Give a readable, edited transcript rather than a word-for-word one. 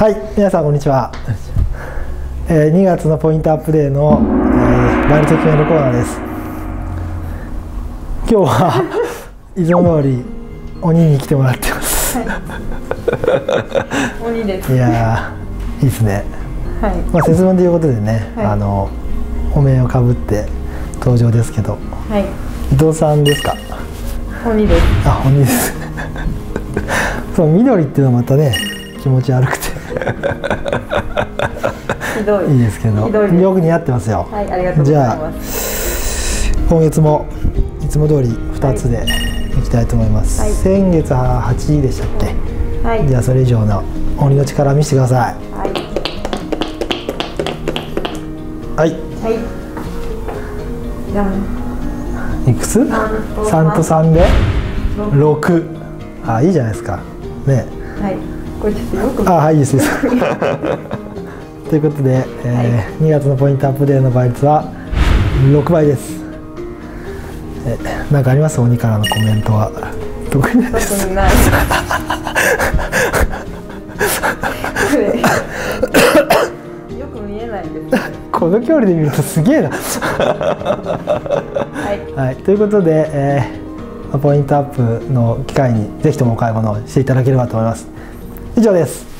はい、皆さんこんにちは。2月のポイントアップデーの、バイルト決めるコーナーです。今日はいつも通り鬼に来てもらってます。はい、 鬼です。 いやー、いいですね。 はい。 まあ節分ということでね、 はい、 お面をかぶって登場ですけど、 はい、 伊藤さんですか？ 鬼です。 あ、鬼です。そう、緑っていうのはまたね、気持ち悪くてひどい。 いいですけど、よく似合ってますよ。 はい、ありがとうございます。 じゃあ今月もいつも通り2つでいきたいと思います。はい、先月は8でしたっけ？はい。じゃあそれ以上の鬼の力見せてください。はい。はい。はい。じゃん。いくつ？3と3で6。あ、いいじゃないですか。ね。はい。これちょっとよく。あ、はい、いいです。ということで、2月のポイントアップデーの倍率は6倍です。なんかあります？鬼からのコメントは。特にないです。特にない。よく見えないです、ね。この距離で見るとすげえな。はい、はい、ということで、ポイントアップの機会にぜひともお買い物をしていただければと思います。以上です。